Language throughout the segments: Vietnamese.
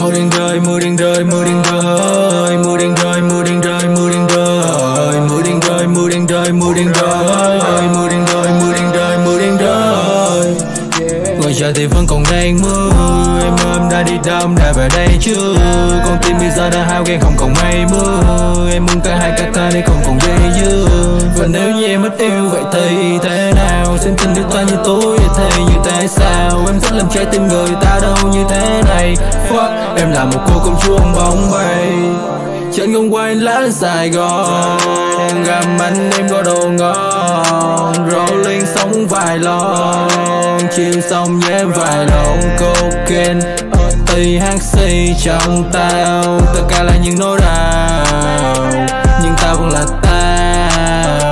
màu đen rơi, mưa đen rơi, mưa đen rơi, mưa đen rơi, mưa đen rơi, mưa đen rơi, mưa đen rơi, mưa đen rơi, mưa đen rơi, mưa đen rơi, mưa đen rơi, mưa đen rơi. Ngoài trời thì vẫn còn đang mưa, em đã đi đâu, em đã về đây chưa? Con tim bây giờ đã hao ghen không còn mây mưa. Em muốn cả hai cả ta đi không còn dây dưa. Và nếu như em mất yêu vậy thì thế nào? Xem tình yêu ta như tối thì như thế sao? Em rất làm trái tim người ta đâu như thế này. Fuck, em là một cô công chúa bóng bay trên con quay lá Sài Gòn. Gặm anh em có đồ ngon, rolling sống vài lon, chiều xong nhé vài lon cocaine, THC trong tao. Tất cả là những nỗi đau, nhưng tao vẫn là tao.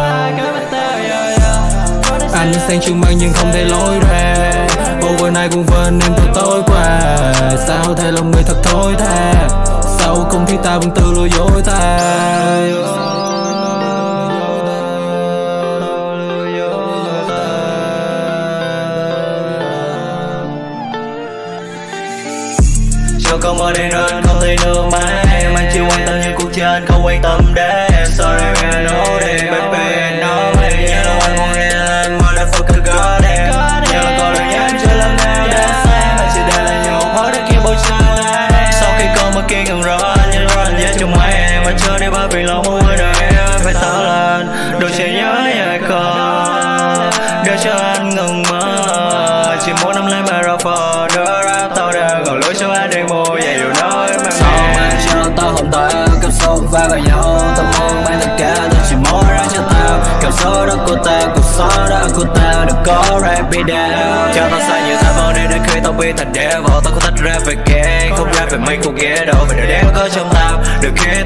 Anh sang trường mang nhưng không thể lối ra. Overnight cũng quên em từ tối qua. Sao thay lòng người thật thối tha, sao không thấy ta vẫn tự lừa dối ta. Cho có mơ đen rơi không thấy nước mắt em. Anh chỉ quan tâm những cuộc chơi anh không quan tâm đến em. Sorry I know that baby I know that. Nhớ là anh muốn nghe anh motherfucker god damn. Nhớ là có lời nhắn chưa làm nào đã xem. Anh chỉ để lại nhiều hóa để kia bầu trời. Sau khi con mất kia gần rõ anh nhớ run với trong máy em. Anh chưa đi bởi vì lòng muốn quên đời em phải tao lên. Đôi trẻ nhớ nhạy con để cho anh ngừng mơ. Chỉ muốn nắm lấy mà ra phở đỡ ra tao đã gọi lối cho anh đang mua vậy điều nói mà sau anh cho tao hôm tới cảm xúc va vào nhau. Tao muốn mang tất cả tôi chỉ muốn ra cho tao cảm xúc đó của tao, cuộc sống đó của tao đừng có rap be down. Cho tao sai như tao vào đây để khi tao biến thành devil. Tao có tách rap về gang không rap về mấy cuộc ghé đâu. Về đời đen có trong tao được khi